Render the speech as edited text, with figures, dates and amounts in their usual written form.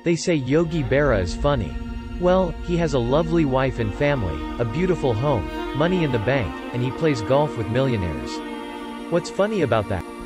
They say Yogi Berra is funny. Well, he has a lovely wife and family, a beautiful home, money in the bank, and he plays golf with millionaires. What's funny about that?